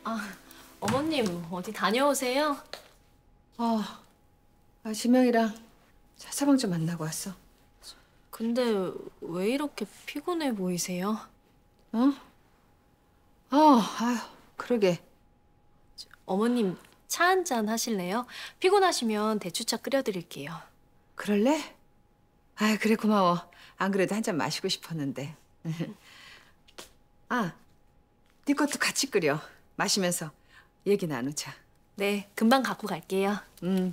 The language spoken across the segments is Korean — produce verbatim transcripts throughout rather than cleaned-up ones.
아, 어머님 어디 다녀오세요? 어, 아, 지명이랑 차서방 좀 만나고 왔어. 근데 왜 이렇게 피곤해 보이세요? 어? 어, 아유, 그러게. 어머님 차 한 잔 하실래요? 피곤하시면 대추차 끓여드릴게요. 그럴래? 아, 그래 고마워. 안 그래도 한 잔 마시고 싶었는데. 아, 네 것도 같이 끓여. 마시면서 얘기 나누자. 네, 금방 갖고 갈게요. 음.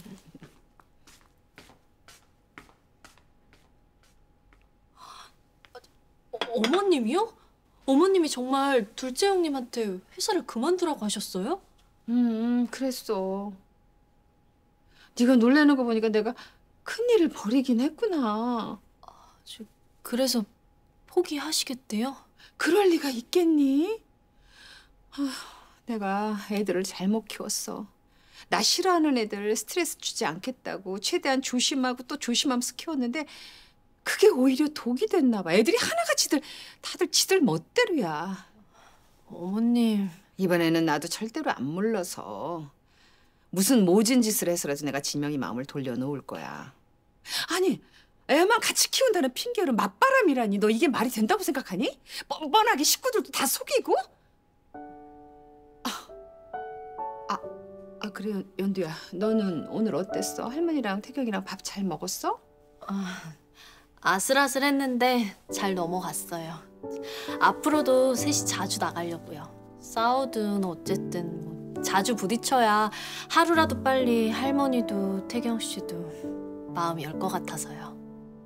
어, 어머님이요? 어머님이 정말 둘째 형님한테 회사를 그만두라고 하셨어요? 음, 음, 그랬어. 네가 놀라는 거 보니까 내가 큰일을 벌이긴 했구나. 저, 그래서 포기하시겠대요? 그럴 리가 있겠니? 아, 내가 애들을 잘못 키웠어. 나 싫어하는 애들 스트레스 주지 않겠다고 최대한 조심하고 또 조심하면서 키웠는데 그게 오히려 독이 됐나 봐. 애들이 하나같이들 다들 지들 멋대로야. 어머님... 이번에는 나도 절대로 안 물러서 무슨 모진 짓을 해서라도 내가 진명이 마음을 돌려놓을 거야. 아니, 애만 같이 키운다는 핑계로 맞바람이라니. 너 이게 말이 된다고 생각하니? 뻔뻔하게 식구들도 다 속이고? 아, 아, 아 그래 연두야. 너는 오늘 어땠어? 할머니랑 태경이랑 밥 잘 먹었어? 아, 아슬아슬했는데 잘 넘어갔어요. 앞으로도 셋이 자주 나가려고요. 싸우든 어쨌든 뭐 자주 부딪혀야 하루라도 빨리 할머니도 태경 씨도 마음이 열 것 같아서요.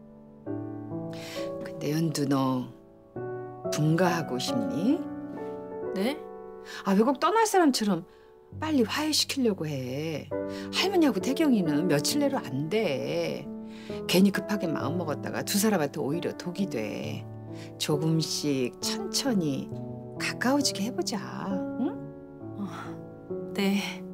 근데 연두 너 분가하고 싶니? 네? 아 외국 떠날 사람처럼 빨리 화해시키려고 해. 할머니하고 태경이는 며칠 내로 안 돼. 괜히 급하게 마음 먹었다가 두 사람한테 오히려 독이 돼. 조금씩 천천히 가까워지게 해보자. 응? 어, 네.